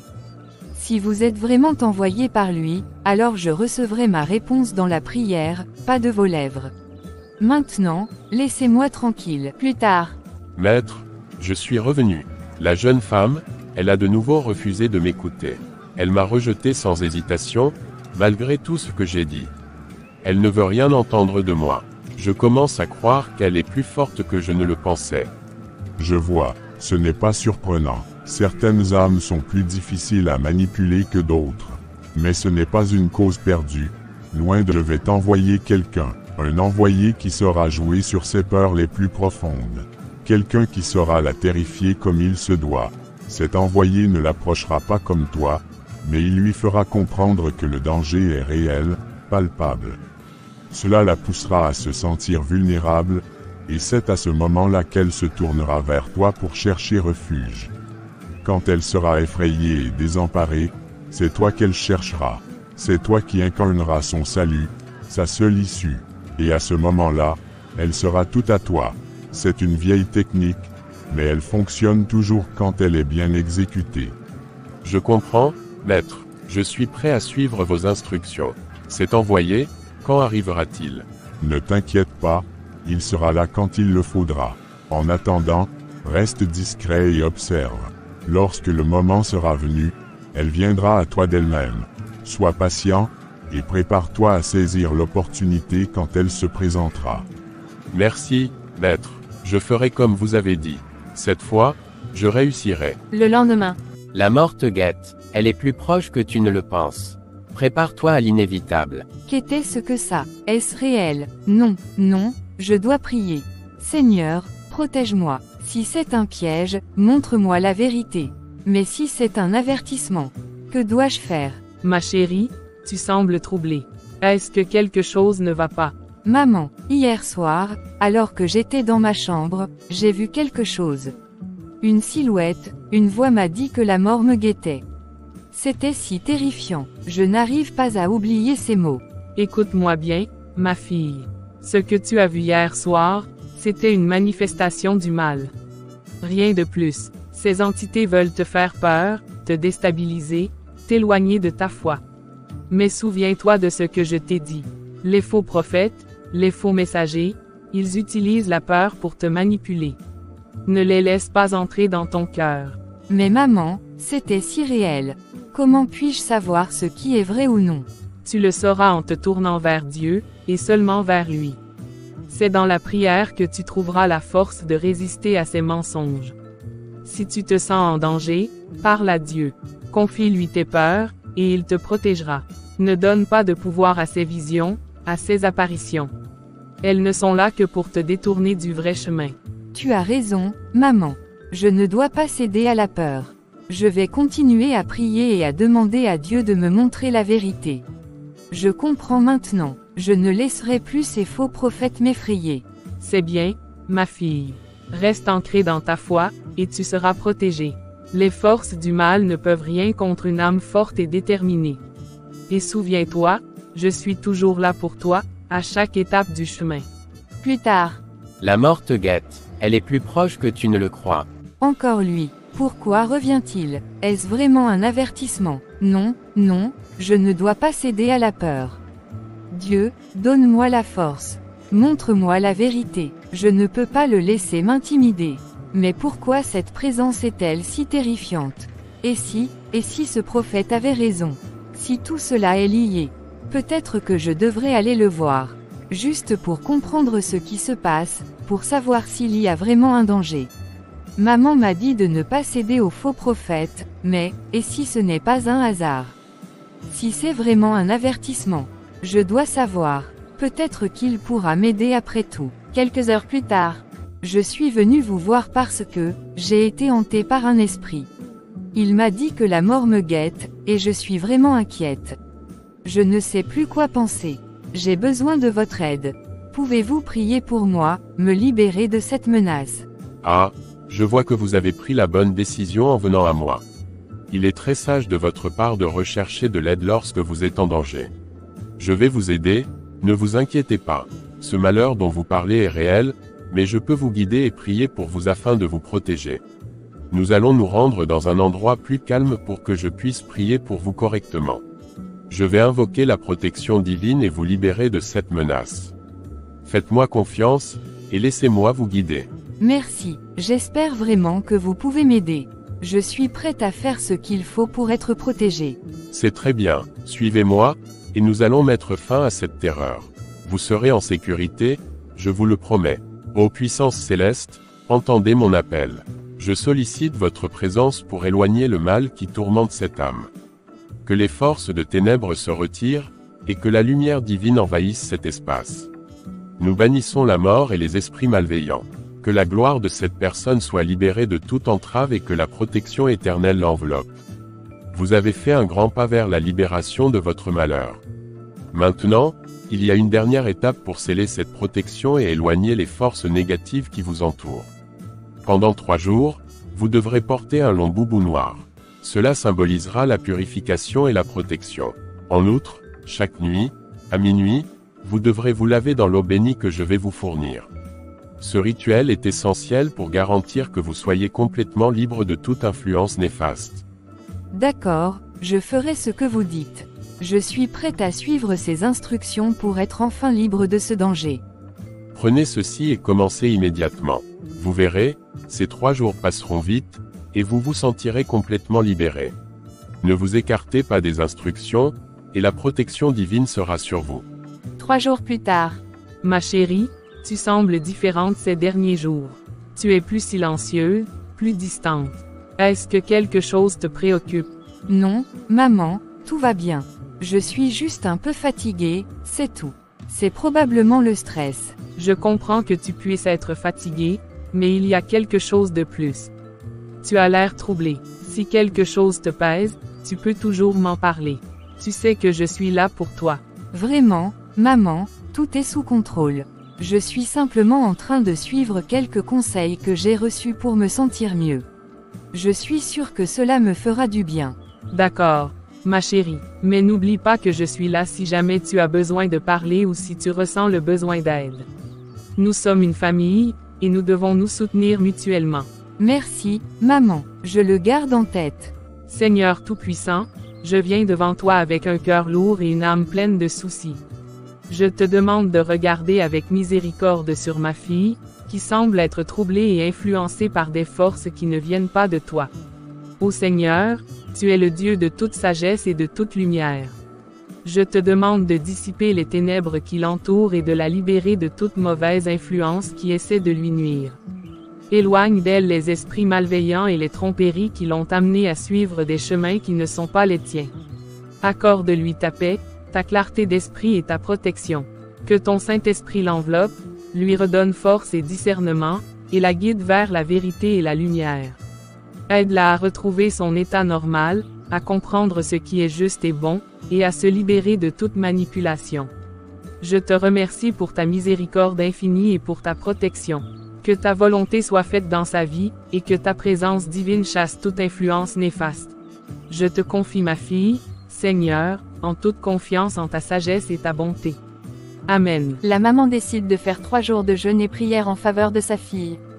Si vous êtes vraiment envoyé par lui, alors je recevrai ma réponse dans la prière, pas de vos lèvres. Maintenant, laissez-moi tranquille. Plus tard. Maître, je suis revenu. La jeune femme, elle a de nouveau refusé de m'écouter. Elle m'a rejeté sans hésitation, malgré tout ce que j'ai dit. Elle ne veut rien entendre de moi. Je commence à croire qu'elle est plus forte que je ne le pensais. Je vois, ce n'est pas surprenant. Certaines âmes sont plus difficiles à manipuler que d'autres. Mais ce n'est pas une cause perdue. Loin de je vais t'envoyer quelqu'un. Un envoyé qui saura jouer sur ses peurs les plus profondes. Quelqu'un qui saura la terrifier comme il se doit. Cet envoyé ne l'approchera pas comme toi, mais il lui fera comprendre que le danger est réel, palpable. Cela la poussera à se sentir vulnérable, et c'est à ce moment-là qu'elle se tournera vers toi pour chercher refuge. Quand elle sera effrayée et désemparée, c'est toi qu'elle cherchera. C'est toi qui incarneras son salut, sa seule issue. Et à ce moment-là, elle sera tout à toi. C'est une vieille technique, mais elle fonctionne toujours quand elle est bien exécutée. Je comprends, maître. Je suis prêt à suivre vos instructions. Cet envoyé, quand arrivera-t-il? Ne t'inquiète pas, il sera là quand il le faudra. En attendant, reste discret et observe. Lorsque le moment sera venu, elle viendra à toi d'elle-même. Sois patient, et prépare-toi à saisir l'opportunité quand elle se présentera. Merci, maître. Je ferai comme vous avez dit. Cette fois, je réussirai. Le lendemain. La mort te guette. Elle est plus proche que tu ne le penses. Prépare-toi à l'inévitable. Qu'était-ce que ça? Est-ce réel? Non, non, je dois prier. Seigneur, protège-moi. Si c'est un piège, montre-moi la vérité. Mais si c'est un avertissement, que dois-je faire? Ma chérie, tu sembles troublée. Est-ce que quelque chose ne va pas? Maman, hier soir, alors que j'étais dans ma chambre, j'ai vu quelque chose. Une silhouette, une voix m'a dit que la mort me guettait. C'était si terrifiant, je n'arrive pas à oublier ces mots. Écoute-moi bien, ma fille. Ce que tu as vu hier soir, c'était une manifestation du mal. Rien de plus. Ces entités veulent te faire peur, te déstabiliser, t'éloigner de ta foi. Mais souviens-toi de ce que je t'ai dit. Les faux prophètes, les faux messagers, ils utilisent la peur pour te manipuler. Ne les laisse pas entrer dans ton cœur. Mais maman, c'était si réel. Comment puis-je savoir ce qui est vrai ou non? Tu le sauras en te tournant vers Dieu, et seulement vers lui. C'est dans la prière que tu trouveras la force de résister à ces mensonges. Si tu te sens en danger, parle à Dieu. Confie-lui tes peurs, et il te protégera. Ne donne pas de pouvoir à ces visions, à ces apparitions. Elles ne sont là que pour te détourner du vrai chemin. Tu as raison, maman. Je ne dois pas céder à la peur. Je vais continuer à prier et à demander à Dieu de me montrer la vérité. Je comprends maintenant. Je ne laisserai plus ces faux prophètes m'effrayer. C'est bien, ma fille. Reste ancrée dans ta foi, et tu seras protégée. Les forces du mal ne peuvent rien contre une âme forte et déterminée. Et souviens-toi, je suis toujours là pour toi, à chaque étape du chemin. Plus tard. La mort te guette. Elle est plus proche que tu ne le crois. Encore lui. Pourquoi revient-il? Est-ce vraiment un avertissement? Non, non, je ne dois pas céder à la peur. Dieu, donne-moi la force. Montre-moi la vérité. Je ne peux pas le laisser m'intimider. Mais pourquoi cette présence est-elle si terrifiante? Et si, et si ce prophète avait raison? Si tout cela est lié? Peut-être que je devrais aller le voir. Juste pour comprendre ce qui se passe, pour savoir s'il y a vraiment un danger. Maman m'a dit de ne pas céder aux faux prophètes, mais, et si ce n'est pas un hasard? Si c'est vraiment un avertissement? Je dois savoir. Peut-être qu'il pourra m'aider après tout. Quelques heures plus tard. Je suis venu vous voir parce que, j'ai été hanté par un esprit. Il m'a dit que la mort me guette, et je suis vraiment inquiète. Je ne sais plus quoi penser. J'ai besoin de votre aide. Pouvez-vous prier pour moi, me libérer de cette menace? Ah, je vois que vous avez pris la bonne décision en venant à moi. Il est très sage de votre part de rechercher de l'aide lorsque vous êtes en danger. Je vais vous aider, ne vous inquiétez pas. Ce malheur dont vous parlez est réel, mais je peux vous guider et prier pour vous afin de vous protéger. Nous allons nous rendre dans un endroit plus calme pour que je puisse prier pour vous correctement. Je vais invoquer la protection divine et vous libérer de cette menace. Faites-moi confiance, et laissez-moi vous guider. Merci, j'espère vraiment que vous pouvez m'aider. Je suis prête à faire ce qu'il faut pour être protégée. C'est très bien, suivez-moi, et nous allons mettre fin à cette terreur. Vous serez en sécurité, je vous le promets. Ô puissance céleste, entendez mon appel. Je sollicite votre présence pour éloigner le mal qui tourmente cette âme. Que les forces de ténèbres se retirent, et que la lumière divine envahisse cet espace. Nous bannissons la mort et les esprits malveillants. Que la gloire de cette personne soit libérée de toute entrave et que la protection éternelle l'enveloppe. Vous avez fait un grand pas vers la libération de votre malheur. Maintenant, il y a une dernière étape pour sceller cette protection et éloigner les forces négatives qui vous entourent. Pendant trois jours, vous devrez porter un long boubou noir. Cela symbolisera la purification et la protection. En outre, chaque nuit, à minuit, vous devrez vous laver dans l'eau bénie que je vais vous fournir. Ce rituel est essentiel pour garantir que vous soyez complètement libre de toute influence néfaste. D'accord, je ferai ce que vous dites. Je suis prête à suivre ces instructions pour être enfin libre de ce danger. Prenez ceci et commencez immédiatement. Vous verrez, ces trois jours passeront vite, et vous vous sentirez complètement libéré. Ne vous écartez pas des instructions, et la protection divine sera sur vous. Trois jours plus tard. Ma chérie, tu sembles différente ces derniers jours. Tu es plus silencieuse, plus distante. Est-ce que quelque chose te préoccupe? Non, maman, tout va bien. Je suis juste un peu fatiguée, c'est tout. C'est probablement le stress. Je comprends que tu puisses être fatiguée, mais il y a quelque chose de plus. Tu as l'air troublée. Si quelque chose te pèse, tu peux toujours m'en parler. Tu sais que je suis là pour toi. Vraiment, maman, tout est sous contrôle. Je suis simplement en train de suivre quelques conseils que j'ai reçus pour me sentir mieux. Je suis sûre que cela me fera du bien. D'accord, ma chérie, mais n'oublie pas que je suis là si jamais tu as besoin de parler ou si tu ressens le besoin d'aide. Nous sommes une famille, et nous devons nous soutenir mutuellement. Merci, maman, je le garde en tête. Seigneur Tout-Puissant, je viens devant toi avec un cœur lourd et une âme pleine de soucis. Je te demande de regarder avec miséricorde sur ma fille, qui semble être troublée et influencée par des forces qui ne viennent pas de toi. Ô Seigneur, tu es le Dieu de toute sagesse et de toute lumière. Je te demande de dissiper les ténèbres qui l'entourent et de la libérer de toute mauvaise influence qui essaie de lui nuire. Éloigne d'elle les esprits malveillants et les tromperies qui l'ont amenée à suivre des chemins qui ne sont pas les tiens. Accorde-lui ta paix, ta clarté d'esprit et ta protection. Que ton Saint-Esprit l'enveloppe, lui redonne force et discernement, et la guide vers la vérité et la lumière. Aide-la à retrouver son état normal, à comprendre ce qui est juste et bon, et à se libérer de toute manipulation. Je te remercie pour ta miséricorde infinie et pour ta protection. Que ta volonté soit faite dans sa vie, et que ta présence divine chasse toute influence néfaste. Je te confie ma fille, Seigneur, en toute confiance en ta sagesse et ta bonté. Amen. La maman décide de faire trois jours de jeûne et prière en faveur de sa fille.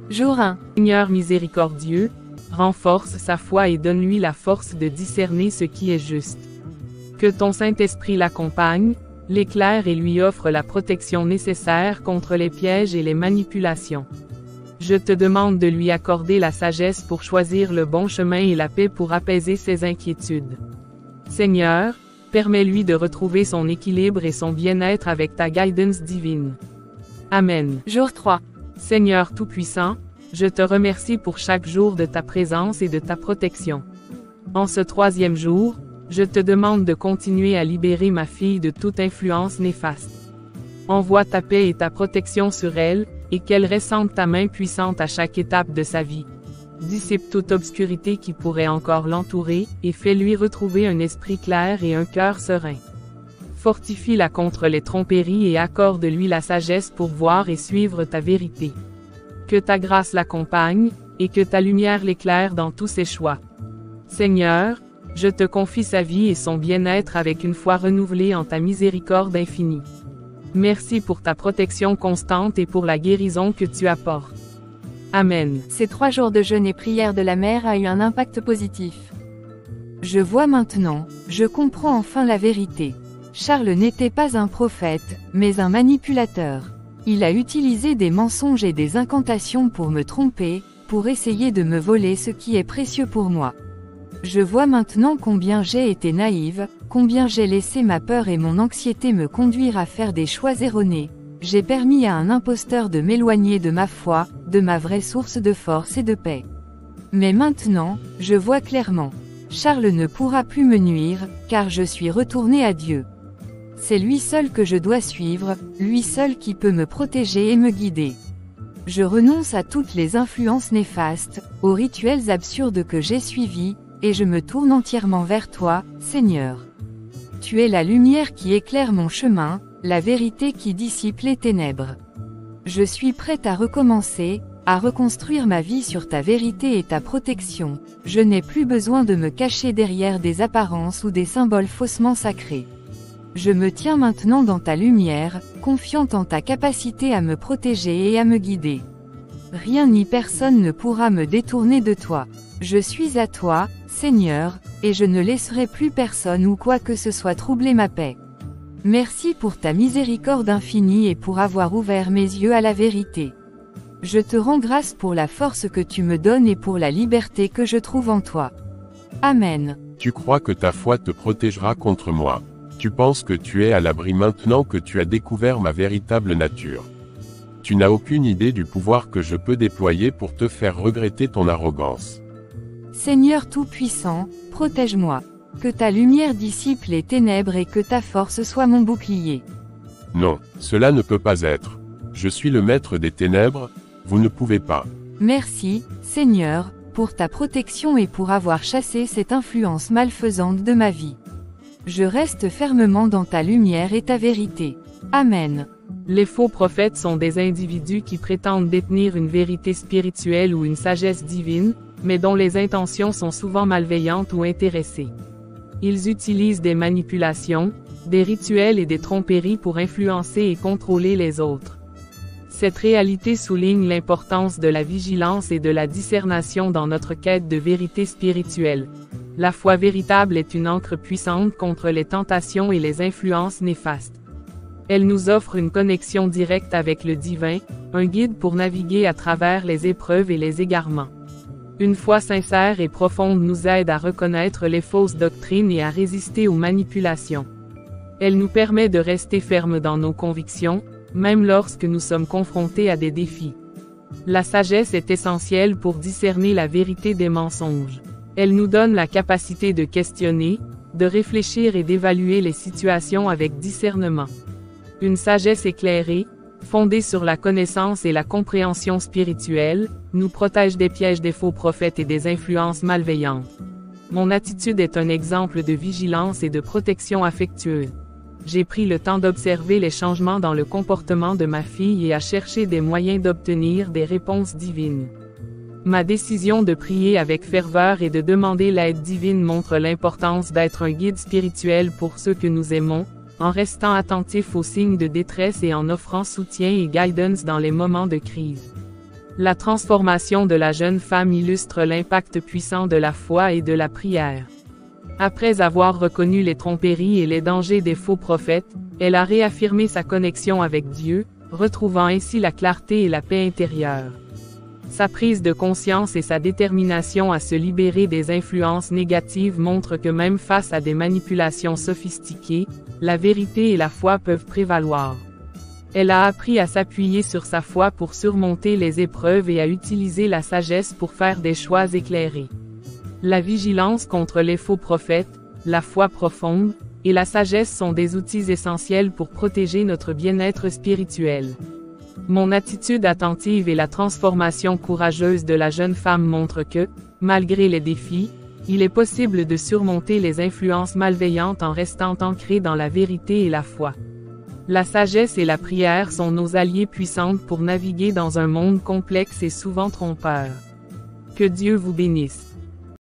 Jour un. Seigneur miséricordieux, renforce sa foi et donne-lui la force de discerner ce qui est juste. Que ton Saint-Esprit l'accompagne, l'éclaire et lui offre la protection nécessaire contre les pièges et les manipulations. Je te demande de lui accorder la sagesse pour choisir le bon chemin et la paix pour apaiser ses inquiétudes. Seigneur, permets-lui de retrouver son équilibre et son bien-être avec ta guidance divine. Amen. Jour trois. Seigneur Tout-Puissant, je te remercie pour chaque jour de ta présence et de ta protection. En ce troisième jour, je te demande de continuer à libérer ma fille de toute influence néfaste. Envoie ta paix et ta protection sur elle, et qu'elle ressente ta main puissante à chaque étape de sa vie. Dissipe toute obscurité qui pourrait encore l'entourer, et fais-lui retrouver un esprit clair et un cœur serein. Fortifie-la contre les tromperies et accorde-lui la sagesse pour voir et suivre ta vérité. Que ta grâce l'accompagne, et que ta lumière l'éclaire dans tous ses choix. Seigneur, je te confie sa vie et son bien-être avec une foi renouvelée en ta miséricorde infinie. Merci pour ta protection constante et pour la guérison que tu apportes. Amen. Ces trois jours de jeûne et prière de la mère a eu un impact positif. Je vois maintenant, je comprends enfin la vérité. Charles n'était pas un prophète, mais un manipulateur. Il a utilisé des mensonges et des incantations pour me tromper, pour essayer de me voler ce qui est précieux pour moi. Je vois maintenant combien j'ai été naïve, combien j'ai laissé ma peur et mon anxiété me conduire à faire des choix erronés. J'ai permis à un imposteur de m'éloigner de ma foi, de ma vraie source de force et de paix. Mais maintenant, je vois clairement. Charles ne pourra plus me nuire, car je suis retourné à Dieu. C'est lui seul que je dois suivre, lui seul qui peut me protéger et me guider. Je renonce à toutes les influences néfastes, aux rituels absurdes que j'ai suivis, et je me tourne entièrement vers toi, Seigneur. Tu es la lumière qui éclaire mon chemin, la vérité qui dissipe les ténèbres. Je suis prête à recommencer, à reconstruire ma vie sur ta vérité et ta protection. Je n'ai plus besoin de me cacher derrière des apparences ou des symboles faussement sacrés. Je me tiens maintenant dans ta lumière, confiante en ta capacité à me protéger et à me guider. Rien ni personne ne pourra me détourner de toi. Je suis à toi, Seigneur, et je ne laisserai plus personne ou quoi que ce soit troubler ma paix. Merci pour ta miséricorde infinie et pour avoir ouvert mes yeux à la vérité. Je te rends grâce pour la force que tu me donnes et pour la liberté que je trouve en toi. Amen. Tu crois que ta foi te protégera contre moi. Tu penses que tu es à l'abri maintenant que tu as découvert ma véritable nature. Tu n'as aucune idée du pouvoir que je peux déployer pour te faire regretter ton arrogance. Seigneur Tout-Puissant, protège-moi. Que ta lumière dissipe les ténèbres et que ta force soit mon bouclier. Non, cela ne peut pas être. Je suis le maître des ténèbres, vous ne pouvez pas. Merci, Seigneur, pour ta protection et pour avoir chassé cette influence malfaisante de ma vie. Je reste fermement dans ta lumière et ta vérité. Amen. Les faux prophètes sont des individus qui prétendent détenir une vérité spirituelle ou une sagesse divine, mais dont les intentions sont souvent malveillantes ou intéressées. Ils utilisent des manipulations, des rituels et des tromperies pour influencer et contrôler les autres. Cette réalité souligne l'importance de la vigilance et de la discernation dans notre quête de vérité spirituelle. La foi véritable est une ancre puissante contre les tentations et les influences néfastes. Elle nous offre une connexion directe avec le divin, un guide pour naviguer à travers les épreuves et les égarements. Une foi sincère et profonde nous aide à reconnaître les fausses doctrines et à résister aux manipulations. Elle nous permet de rester fermes dans nos convictions, même lorsque nous sommes confrontés à des défis. La sagesse est essentielle pour discerner la vérité des mensonges. Elle nous donne la capacité de questionner, de réfléchir et d'évaluer les situations avec discernement. Une sagesse éclairée, fondée sur la connaissance et la compréhension spirituelle, nous protège des pièges des faux prophètes et des influences malveillantes. Mon attitude est un exemple de vigilance et de protection affectueuse. J'ai pris le temps d'observer les changements dans le comportement de ma fille et à chercher des moyens d'obtenir des réponses divines. Ma décision de prier avec ferveur et de demander l'aide divine montre l'importance d'être un guide spirituel pour ceux que nous aimons, en restant attentif aux signes de détresse et en offrant soutien et guidance dans les moments de crise. La transformation de la jeune femme illustre l'impact puissant de la foi et de la prière. Après avoir reconnu les tromperies et les dangers des faux prophètes, elle a réaffirmé sa connexion avec Dieu, retrouvant ainsi la clarté et la paix intérieure. Sa prise de conscience et sa détermination à se libérer des influences négatives montrent que même face à des manipulations sophistiquées, la vérité et la foi peuvent prévaloir. Elle a appris à s'appuyer sur sa foi pour surmonter les épreuves et à utiliser la sagesse pour faire des choix éclairés. La vigilance contre les faux prophètes, la foi profonde, et la sagesse sont des outils essentiels pour protéger notre bien-être spirituel. Mon attitude attentive et la transformation courageuse de la jeune femme montrent que, malgré les défis, il est possible de surmonter les influences malveillantes en restant ancré dans la vérité et la foi. La sagesse et la prière sont nos alliés puissantes pour naviguer dans un monde complexe et souvent trompeur. Que Dieu vous bénisse.